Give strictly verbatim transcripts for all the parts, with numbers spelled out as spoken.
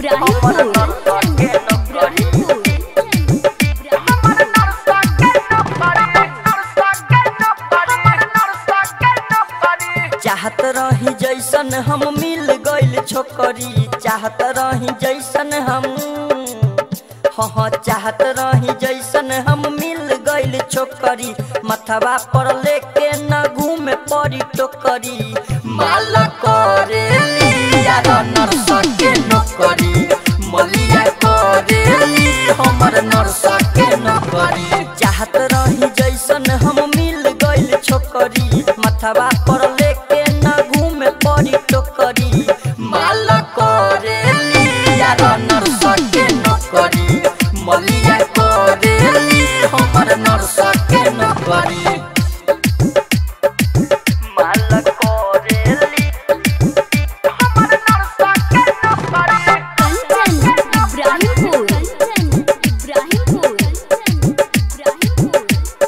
चाहत रही जैसन हम मिल गइल छोकरी, चाहत रही जैसन हम हाँ चाहत रही जैसन हम मिल गइल छोकरी। मथवा पर लेके न घूमे पड़ी टोकरी, माला करे लिया नर्स के नौकरी, मलिया करे ली हमर नर्स के नौकरी। चाहत रही जैसन हम मिल गइल छोकरी, मथवा पर लेके न घूमे पड़ी टोकरी, माला करे लिया नर्स के नौकरी, मलिया करे ली हमर नर्स के नौकरी। माला करे ली हमर नर्स के नौकरी। कंचन इब्राहिमपुर, कंचन इब्राहिमपुर, इब्राहिमपुर।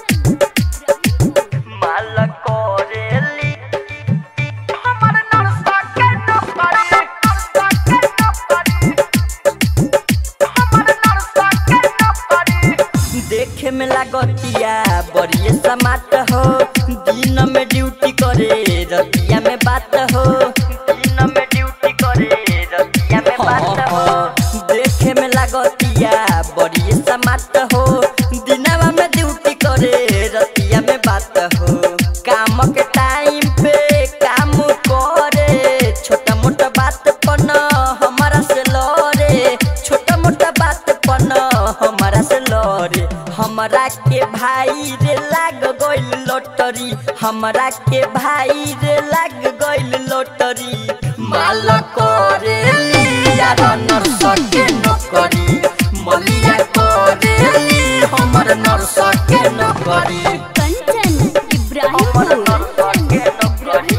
माला करे ली हमर नर्स के नौकरी, नर्स के नौकरी, हमर नर्स के नौकरी। देखे में लागतिया बड़िए समाट हो, दिन में ड्यूटी करे रतिया में बात हो, दिन में ड्यूटी करे रतिया में बात हो। देखे में लागतिया बड़िए समाट हो, दिनवा में ड्यूटी करे रतिया में बात हो। काम के टाइम पे काम करे, छोटा मोटा बात पर न हमारा से लड़े, छोटा मोटा बात पर न हमारा से लड़े। हमरा के भाई रे लाग गइल लॉटरी, हमरा के भाई रे लाग गइल लॉटरी, माला करे लिया नर्स के नौकरी, मलिया करे ली हमर नर्स के नौकरी। कंचन इब्राहिमपुर, नर्स के नौकरी,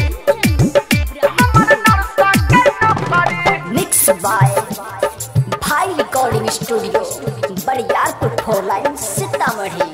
हमर नर्स के नौकरी। मिक्स बाय भाई recording studio Bariyarpur four line Sitamarhi.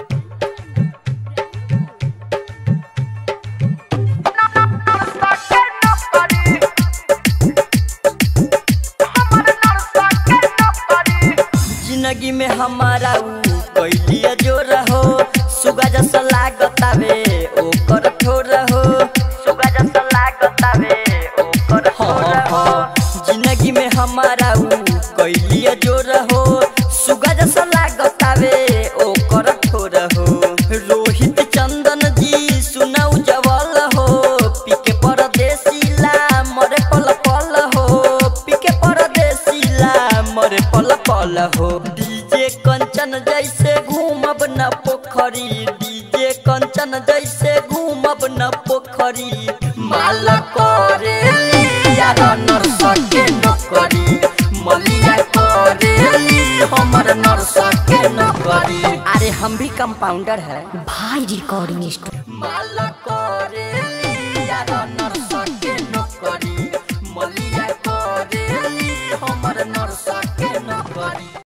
जिंदगी में हमारा कैलिया जो रहो, सुगा जैसा लागतावे ओकर ठोर हो, सुगा जैसा लागतावे ओकर ठोर हो। जिंदगी में हमारा कैलिया जो रहो, सुगा जैसा लागतावे ओकर ठोर हो। रोहित चंदन जी सुनाऊ जवल हो, पीके परदेसी ला मरे पल पल हो, पीके परदेसी ला मरे पल पल हो। डीजे कंचन जैसे घूमब न पोखरी, डीजे कंचन जैसे घूमब न पोखरी, माला करे लिया नर्स के नौकरी, मलिया करे ली हमर नर्स के नौकरी। अरे हम भी कंपाउंडर है भाई रिकॉर्डिंग स्टूडियो। माला करे लिया